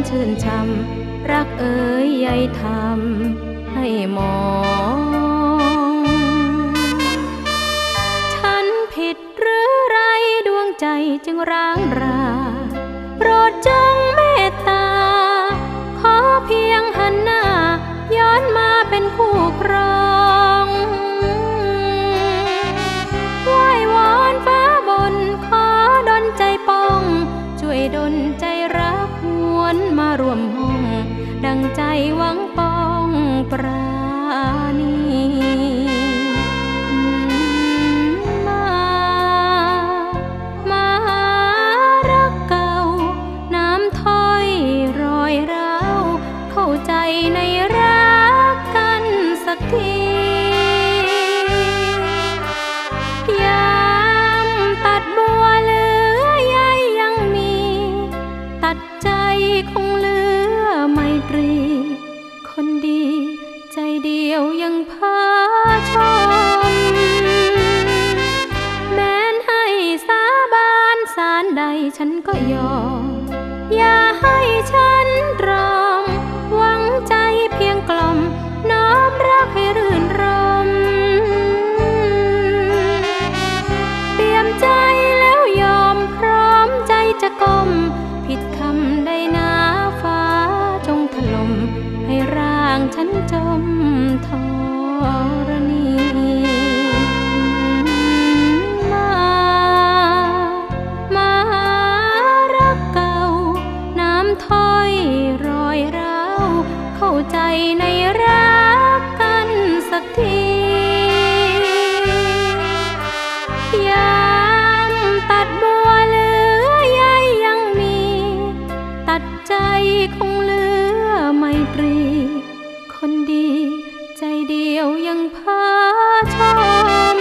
ชื่นช่ำรักเอ๋ยใยธรรมให้มองฉันผิดหรือไรดวงใจจึงร้างราโปรดจงเมตตาขอเพียงหันหน้าย้อนมาเป็นคู่ครองไหว้วอนฟ้าบนขอดลใจป้องช่วยดลใจรักหวนมารวมห้องดังใจหวังปองปราณีมารักเก่าน้ำถ้อยรอยร้าวเข้าใจในรักกันสักทียามตัดบัวเหลือใยยังมีตัดใจคงเหลือไมตรีคนดีใจเดียวยังพาชมแม้นให้สาบานสารใดฉันก็ยอมอย่าให้ฉันตรอมหวังใจเพียงกล่อมน้อมรักให้รื่นรมเปี่ยมใจแล้วยอมพร้อมใจจะก้มผิดคำใดหนาฟ้าจงถล่มให้ร่างฉันจมทรณีมารักเก่าน้ำถ้อยรอยร้าวเข้าใจในรักกันสักทียามตัดบัวเหลือใยยังมีตัดใจคงเหลือไมตรีคนดีใจเดียวยังพาชม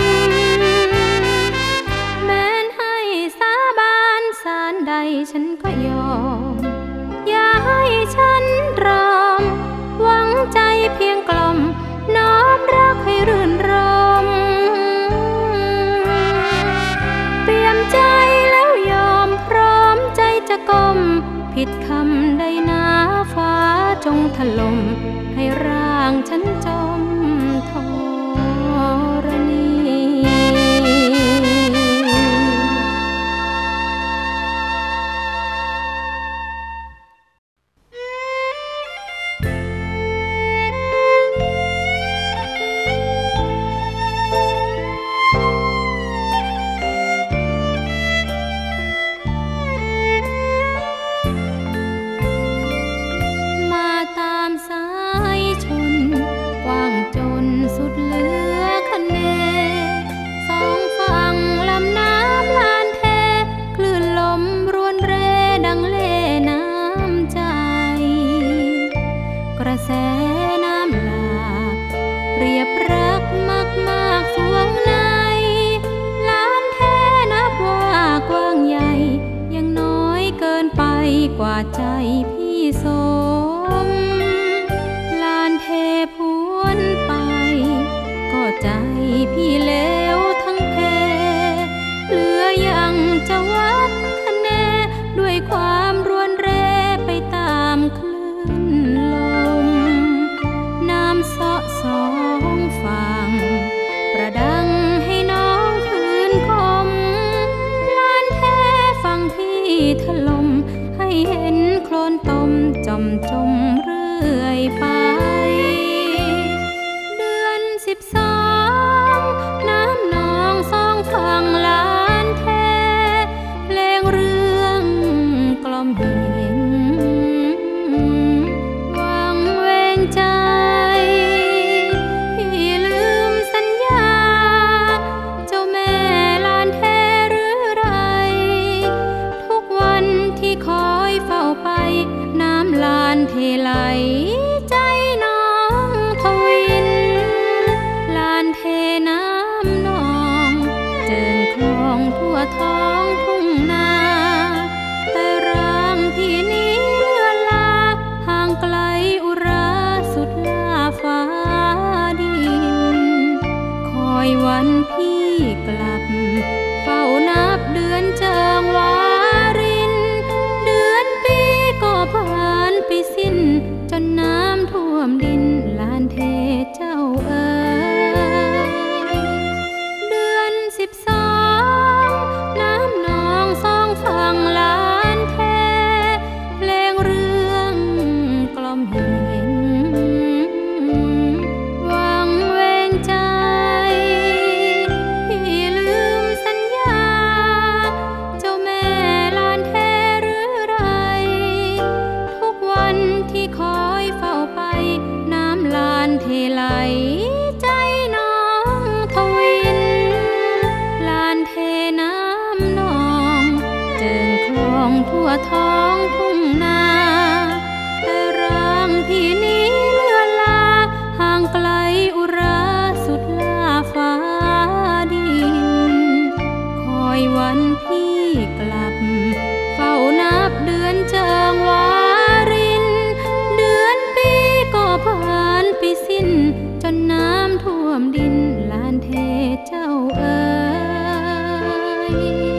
แม้นให้สาบานสารใดฉันก็ยอมอย่าให้ฉันตรอมหวังใจเพียงกล่อมน้อมรักให้รื่นรมเปี่ยมใจแล้วยอมพร้อมใจจะก้มผิดคำใดหนาฟ้าจงถล่มให้ร่างฉันจมทรณี กว่าใจพี่สมลานเทพวนไปก็ใจพี่เลวทั้งเพเหลือยังจะวัดคะแนนด้วยความรวนเรไปตามคลื่นลมน้ำเสาะสองฝั่งประดังให้น้องคืนคมลานแท้ฝั่งพี่ถล่มให้เห็นโคลนตวมดินลานเทเจ้าเอ๋ยเดือน12น้ำนองสองฝั่งลานเทเพลงเรื่องกล่อมหินหวังเวงใจพี่ลืมสัญญาเจ้าแม่ลานเทหรือไรทุกวันที่คอยเฝ้าไปน้ำลานเทไหลใจน้องทวินลานเทน้ำนองเจิ่งคลองทั่วท้องทุ่งนาแต่ร่างพี่นี้เลือนลาห่างไกลอุราสุดล่าฟ้าดินคอยวันพี่กลับเฝ้านับเดือนเจิงวารินเดือนปีก็ผ่านไปสิ้นจนน้ำท่วมดินลานเทเจ้าเอ๋ย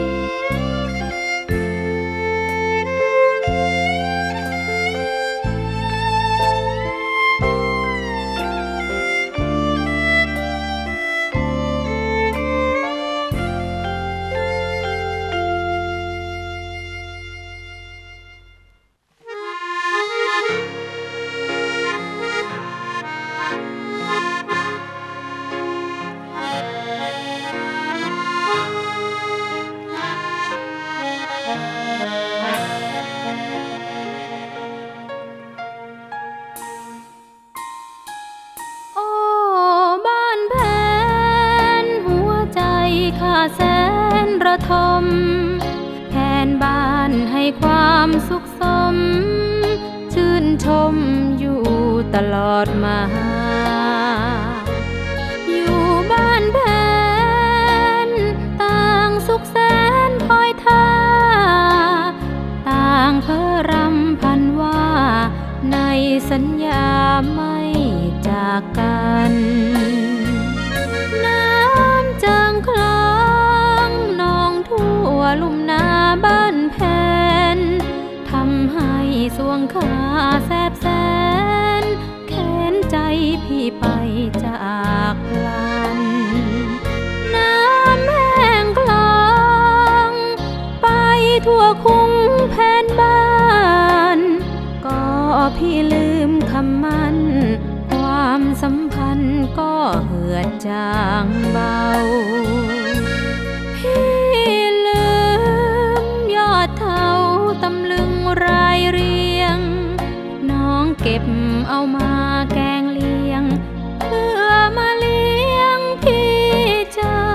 แสนระทมแผนบ้านให้ความสุขสมชื่นชมอยู่ตลอดมาอยู่บ้านแผนต่างสุขแสนคอยท่าต่างเพ้อรำพันว่าในสัญญาไม่จากกันน้ำเจิงคลองนองทั่วลุ่มนาบ้านแผนทำให้สวงขาแสบแสนแค้นใจพี่ไปจากพลันน้ำแห้งคลองไปทั่วคุ้งแผนบ้านก็พี่ลืมคำมั่นความสัมพันธ์ก็เหือดจางเบาพี่ลืมยอดเทาตำลึงรายเรียงน้องเก็บเอามาแกงเลียงเพื่อมาเลี้ยงพี่เจ้า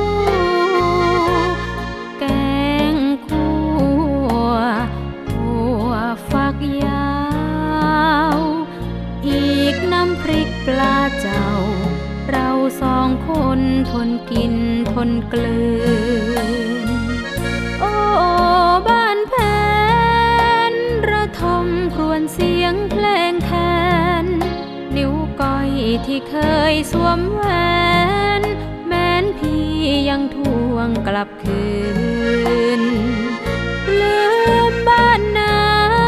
แกงคั่วถั่วฝักยาวอีกน้ำพริกปลาเจ้าเราสองคนทนกินทนกลืนโอ้บ้านแผนระทมครวญเสียงเพลงแคนนิ้วก้อยที่เคยสวมแหวนแม้นพี่ยังทวงกลับคืนลืมบ้านนา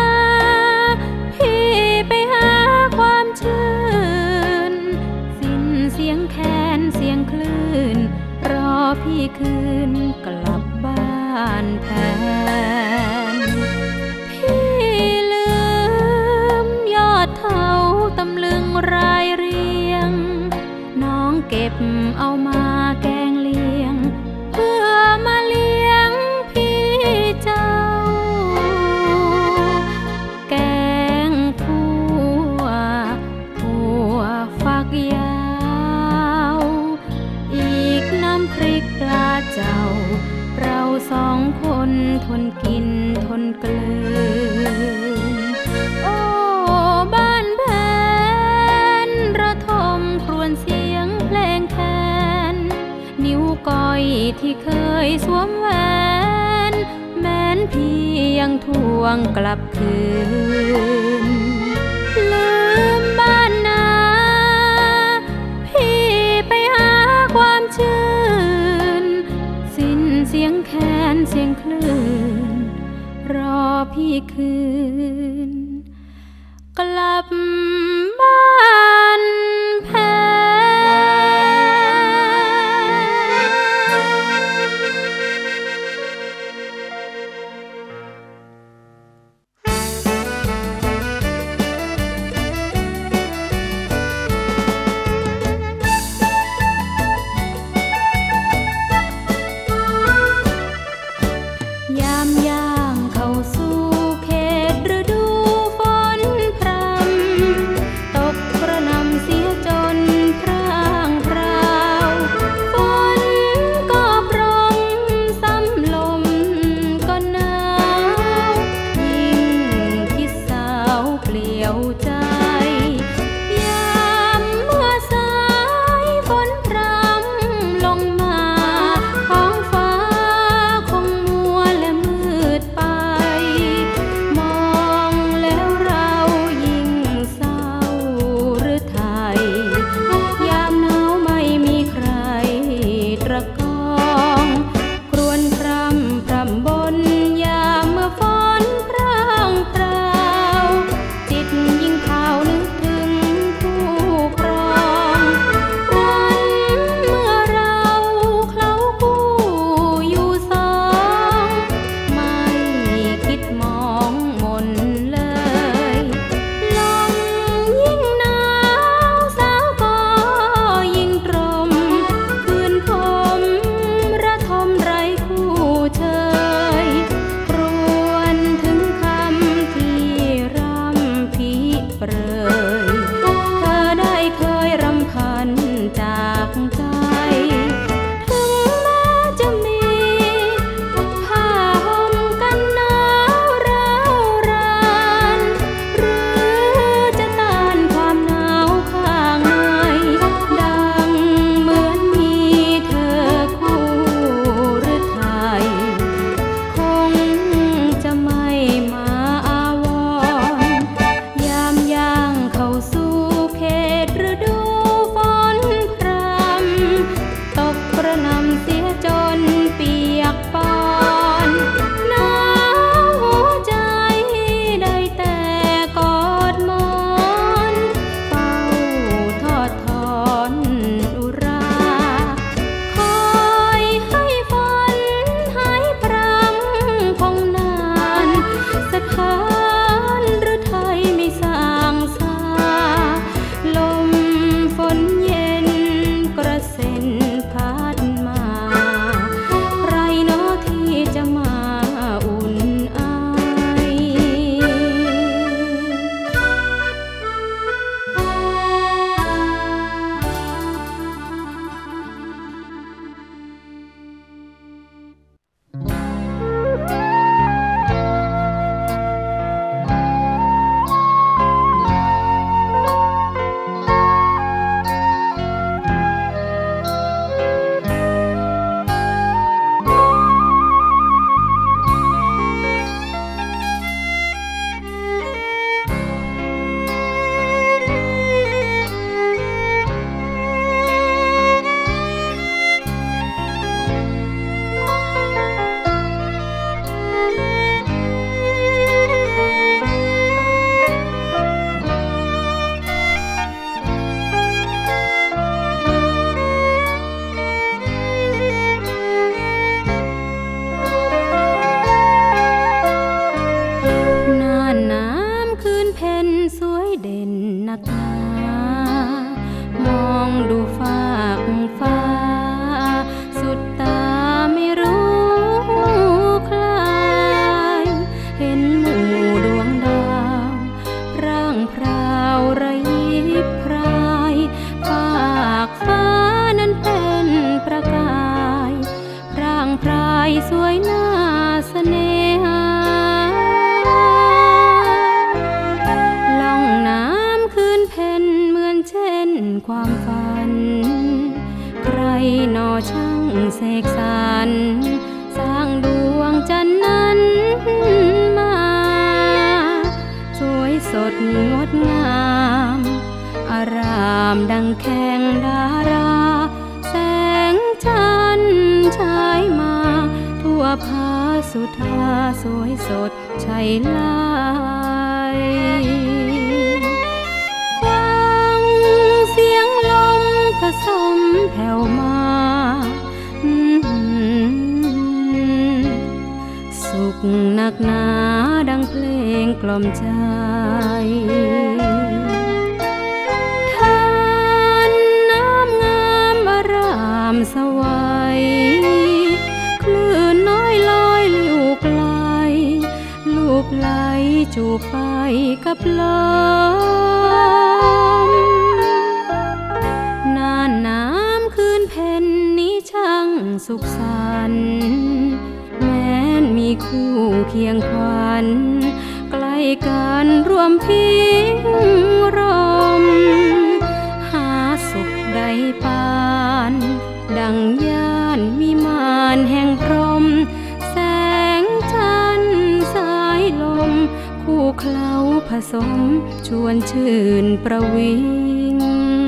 พี่ไปหาความชื่นสิ้นเสียงแคนเสียงคลื่นรอพี่คืนกลับบ้านแผนพี่ลืมยอดเทาตำลึงรายเรียงน้องเก็บเอามาแกงเลียงเพื่อมาเลี้ยงพี่เจ้าแกงคั่วถั่วฝักยาวอีกน้ำพริกปลาเจ้าเราสองคนทนกินทนกลืนโอ้บ้านแผนระทมครวญเสียงเพลงแคนนิ้วก้อยที่เคยสวมแหวนแม้นพี่ยังทวงกลับคืนลืมบ้านนาพี่ไปหาความชื่นสิ้นเสียงแคนเสียงคลื่นรอพี่คืนกลับบ้านองดูฟากฟ้าสุดตาไม่รู้คลายเห็นหมู่ดวงดาวร่างพราวระยิบพรายฟากฟ้านั้นเป็นประกายร่างพรายสวยน่าเสน่หาล่องน้ำคืนเพ็ญเหมือนเช่นความฝันใครหนอช่างเสกสรรสร้างดวงจันทร์นั้นมาสวยสดงดงามอารามดังแข่งดาราแสงจันทร์ฉายมาทั่วผาสุธาสวยสดชัยลายฟังเสียงลมผสมแผ่วมาสุขหนักหนาดังเพลงกล่อมใจท่านน้ำงามอารามสวัยคลื่นน้อยลอยลูกไหลลูกไหลจูบไปกับลมน่านน้ำคืนเพ็ญนี้ช่างสุขสันต์แม้นมีคู่เคียงขวัญใกล้กันร่วมพิงรมหาสุขใดปานดังย่านวิมานแห่งพรหมแสงจันทร์สายลมคู่เคล้าผสมชวนชื่นประวิง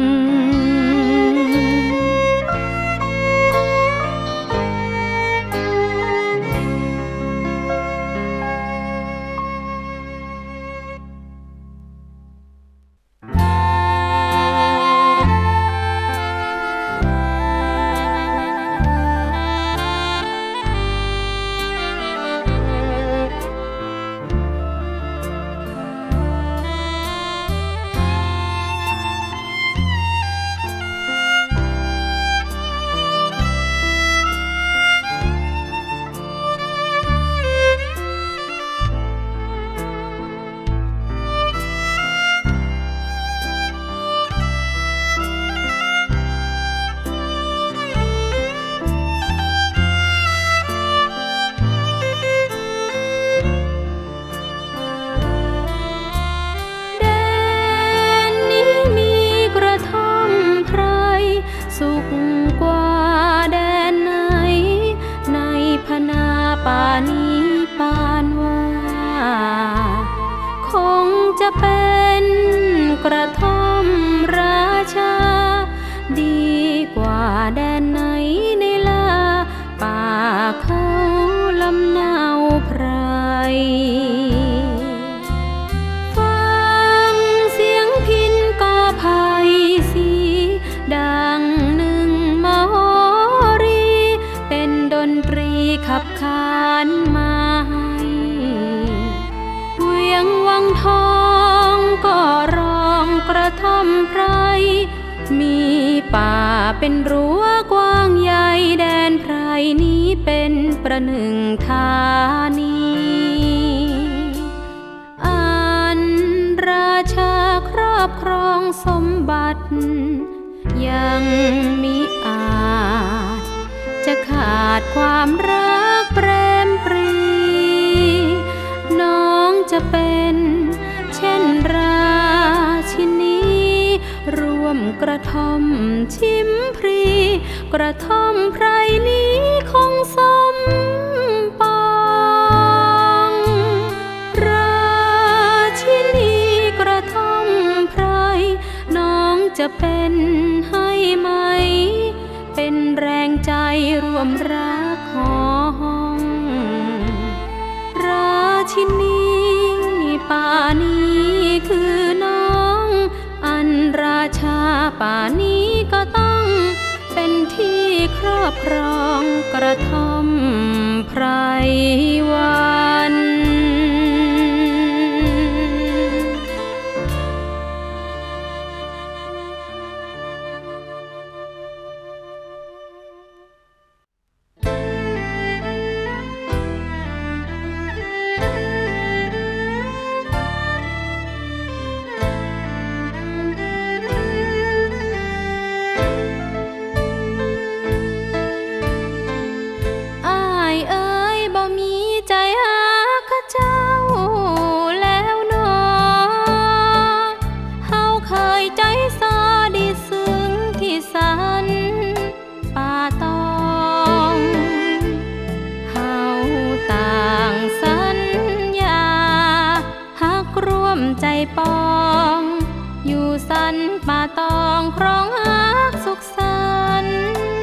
เป็นกระท่อมราชาดีกว่าแดนไหนในลาป่าเขาลำนาวไพรฟังเสียงพิณก็ไพสีดังหนึ่งมโหรีเป็นดนตรีขับขานมาให้เวียงวังทองก็ร้องกระท่อมไพรมีป่าเป็นรั้วกว้างใหญ่แดนไพรนี้เป็นประหนึ่งธานีอันราชาครอบครองสมบัติยังมิอาจจะขาดความรักเปรมปรีน้องจะเป็นเช่นราชินีร่วมกระท่อมชิมพรีกระท่อมไพรนี้คงสมปองราชินีกระท่อมไพรน้องจะเป็นให้ไหมเป็นแรงใจร่วมรักของ ชินีป่านี้คือน้องอันราชาป่านี้ก็ต้องเป็นที่ครอบครองกระท่อมไพรวันใจซาดีซึ้งที่สันป่าตองเฮาต่างสัญญาหักร่วมใจปองอยู่สันป่าตองครองหักสุขสันต์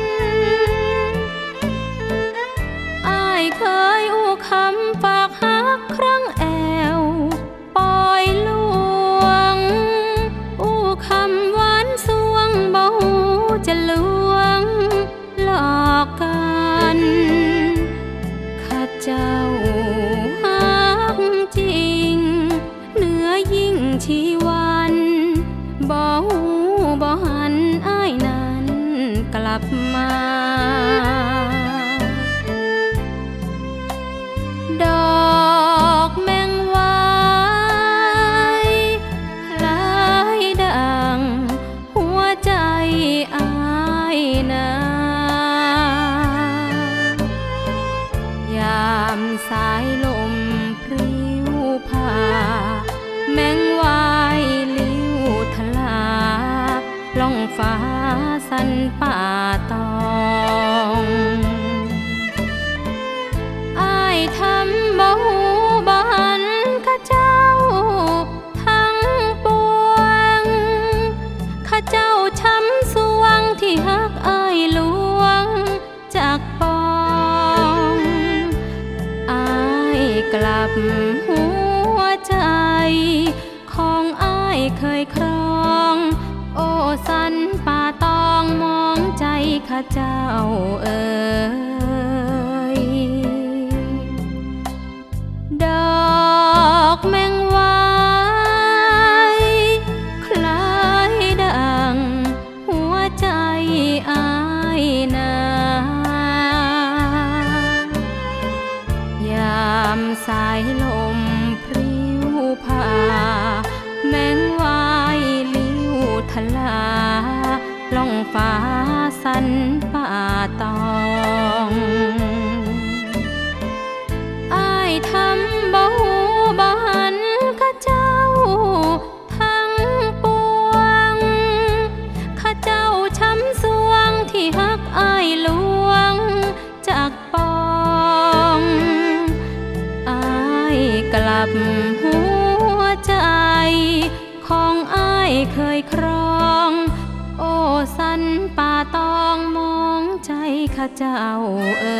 อ้ายเคยอู้คำฝากหักครั้งแอวปล่อยลวงอู้คำหวานสวงบ่หูจะลวงหลอกกันข้าเจ้าหักจริงเหนือยิ่งชีวันบ่หูบ่หันอ้ายนั้นกลับมาดอกแมงวายคล้ายดังหัวใจอ้ายนายามสายลมพริ้วผ่าแมงวายลิ้วทลาล่องฟ้าสันป่าตองอ้ายทำบ่หูบ่หันข้าเจ้าทั้งปวงข้าเจ้าช้ำสวงที่หักอ้ายลวงจากปองอ้ายกลับหัวใจของอ้ายเคยครองโอ้สันป่าตองมองใจข้าเจ้าเอ่ยดอกแมงวายคล้ายดังหัวใจอ้ายนายามสายลมพริ้วผ่าแมงวายลิ้วทลาล่องฟ้าสันป่าตองอ้ายทำบ่หูบ่หันข้าเจ้าทั้งปวงข้าเจ้าช้ำสวงที่หักอ้ายลวงจากปองอ้ายกลับหัวใจของอ้ายเคยครองโอ้สันป่าตองมองใจข้าเจ้าเอ่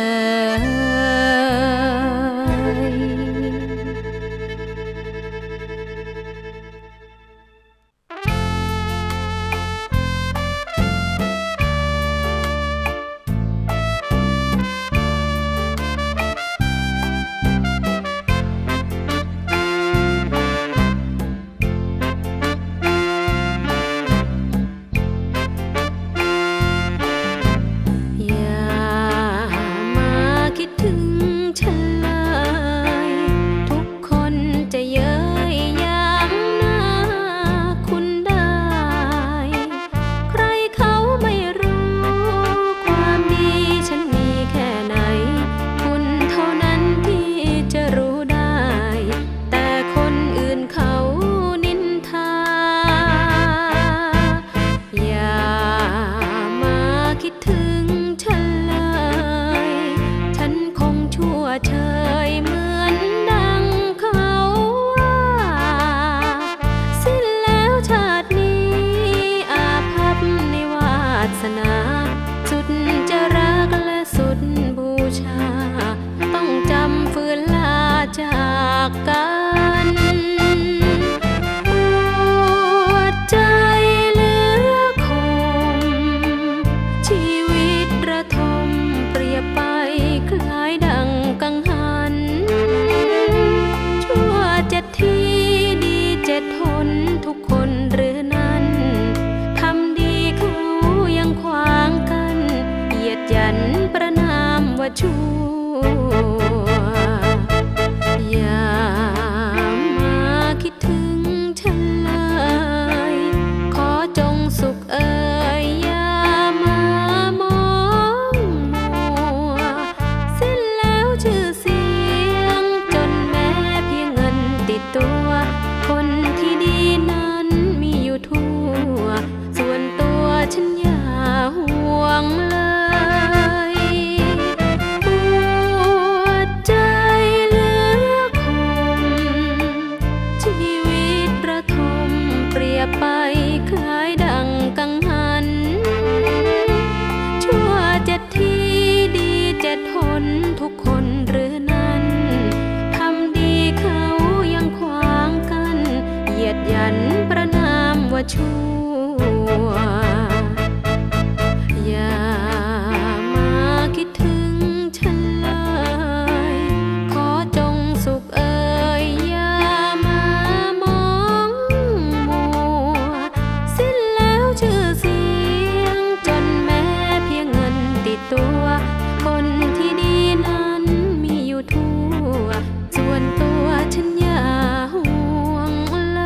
จากกันปวดใจเหลือคมชีวิตระทมเปรียบไปคล้ายดังกังหันชั่ว7 ทีดี7 ทนทุกคนหรือนั้นทำดีเขายังควาฉันอย่าห่วงเลยปวดใจเหลือคงชีวิตระทมเปรียบไปคล้ายดังกังหันชั่ว7 ทีดี7 หนทุกคนหรือนั้นทำดีเขายังขวางกันเหยียดหยันประนามว่าชั่วอย่ามาคิดถึงฉันเลยขอจงสุขเอ่ยอย่ามามองมัวสิ้นแล้วชื่อเสียงจนแม้เพียงเงินติดตัวคนที่ดีนั้นมีอยู่ทั่วส่วนตัวฉันอย่าห่วงเลย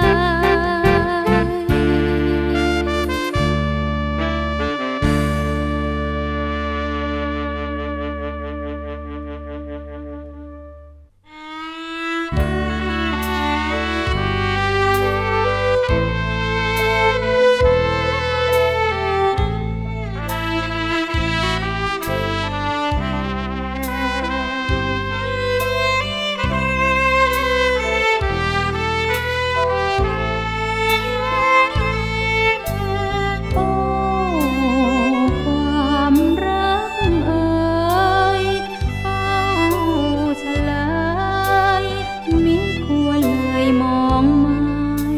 ความรักเอ่ยเฝ้าเฉลยมิควรเลยมองไม่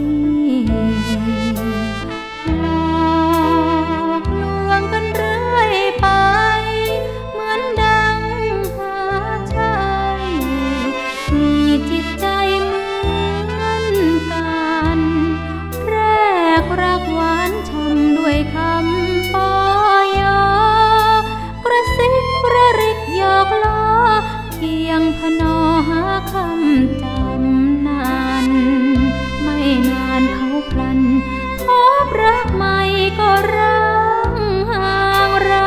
หลอกลวงกันเรื่อยไปเหมือนดังหาใช่มีจิตใจเหมือนกันแรกรักหวานช่ำด้วยคำปอยอกระซิบระริกหยอกล้อเพียงพนอหาคำจำนั้นไม่นานเขาพลันพบรักใหม่ก็ร้างห่างเรา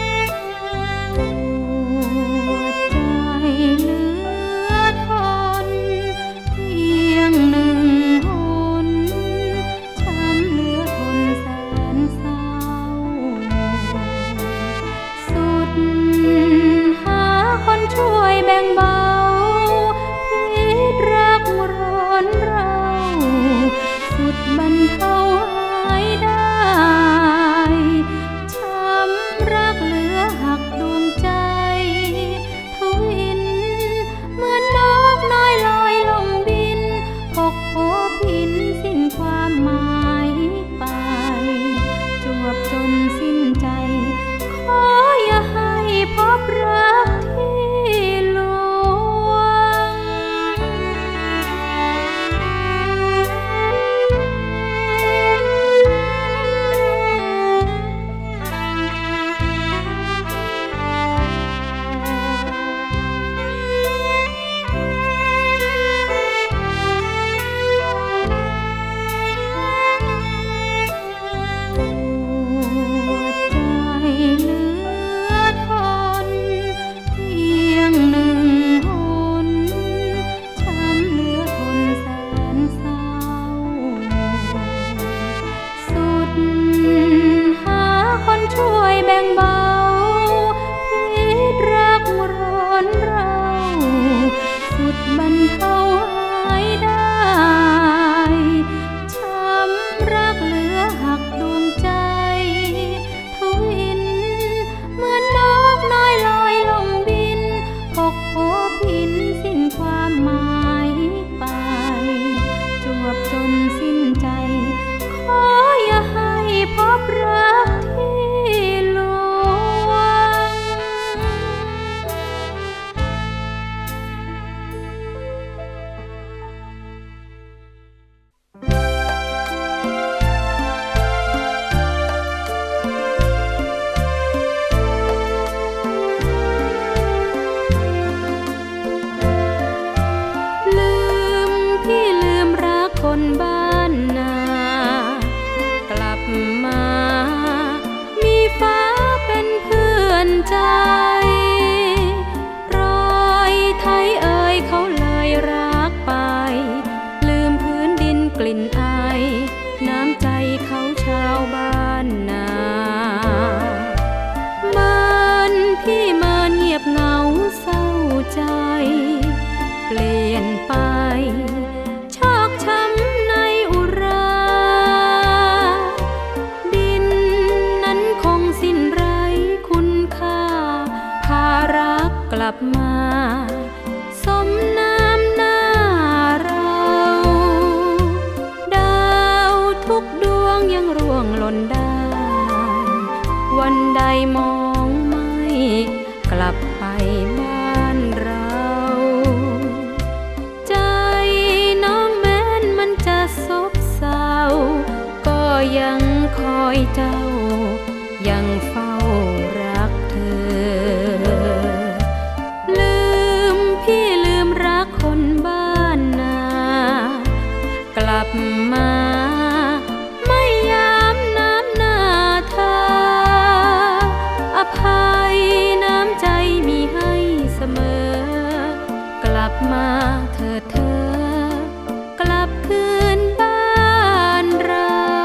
ปวดใจเหลือทนมาสมน้ำหน้าเราดาวทุกดวงยังร่วงหล่นได้วันใดมองไม่กลับไปบ้านเราใจน้องแม้นมันจะซบเศร้าก็ยังคอยเจ้ายังเฝ้ารักเธอลืมพี่ลืมรักคนบ้านนากลับมาไม่ยามน้ำหน้าเธออภัยน้ำใจมีให้เสมอกลับมาเธอกลับคืนบ้านเรา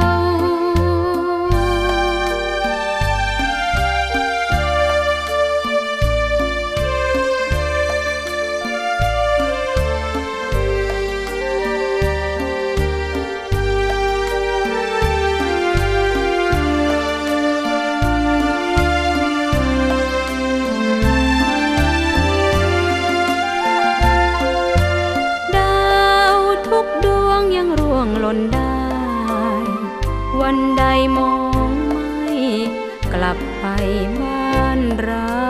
หล่นได้วันใดมองไม่กลับไปบ้านเรา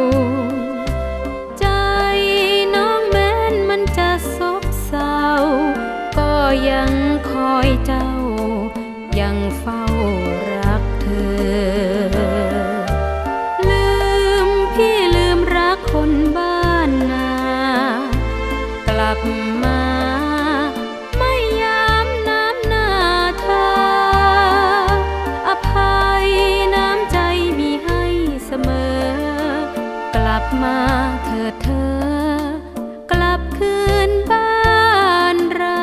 ใจน้องแม้นมันจะซบเศร้าก็ยังคอยเจ้ายังเฝ้ารักเธอลืมพี่ลืมรักคนบ้านนากลับมามาเธอกลับคืนบ้านเรา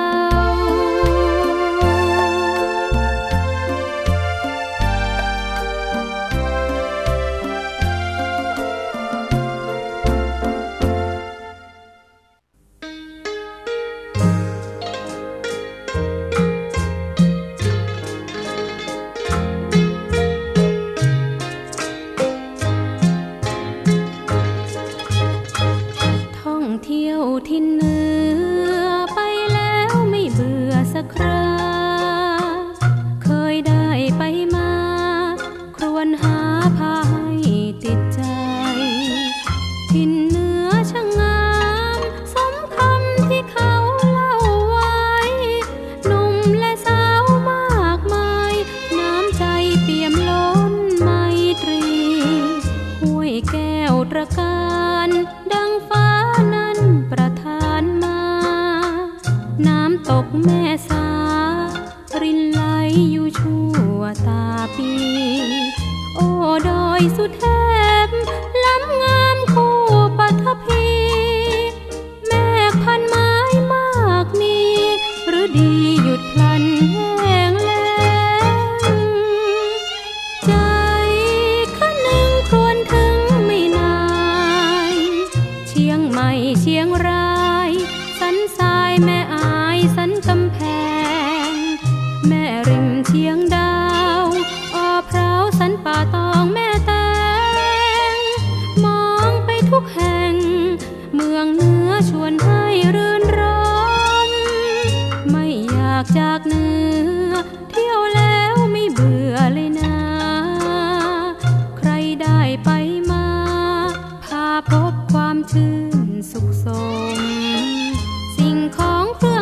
เที่ยวที่เหนือไปแล้วไม่เบื่อสักคราเคยได้ไปมาครวญหาพาให้ติดใจถิ่นเหนือช่างงามสมคำที่เขาเล่าไว้หนุ่มและสาวมากมายน้ำใจเปี่ยมล้นไมตรีห้วยแก้วตระการดังฟ้าประทานมาน้ำตกแม่สารินไหลอยู่ชั่วตาปีโอ้ดอยสุเทพล้ำงามคู่ปัทภีแม่พันไม้มากมีหรือดีหยุดพลันแห้งแล้งใจข้านึงครวญถึงไม่นานเชียงใหม่เชียงรายสันทรายแม่อายสันกำแพงแม่ริมเชียงดาวอ้อพร้าวสันป่าตองแม่แตงมองไปทุกแห่งเมืองเหนือชวนให้รื่นรมไม่อยากจากเหนือเที่ยวแล้วไม่เบื่อเลยนะใครได้ไปมาพาพบความชื่นสุขสมสิ่งของเครื่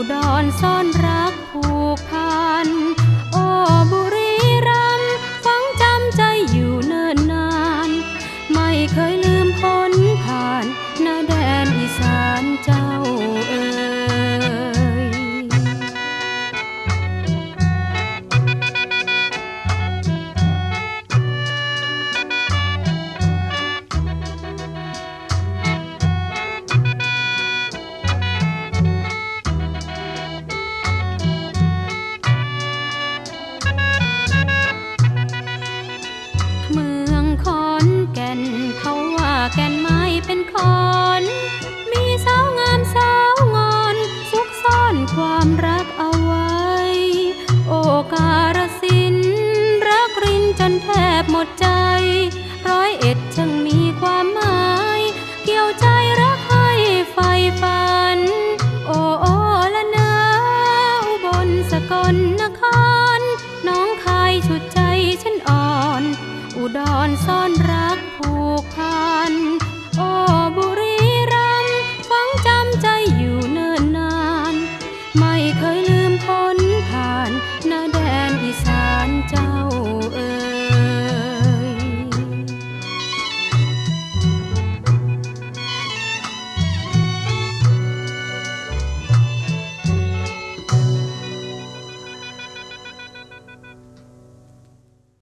ดรซ่อนรักผูกพันโอ้บุรีรัมย์ฝังจำใจอยู่เนิ่นนานไม่เคยลืมพ้นผ่านหน้าแดนอีสานเจ้าเอ๋ยเมืองขอนแก่นเขาว่าแก่นไม้เป็นขอนมีสาวงามสาวงอนซุกซ่อนความรักเอาไว้โอกาฬสินธุ์รักรินจนแทบหมดใจ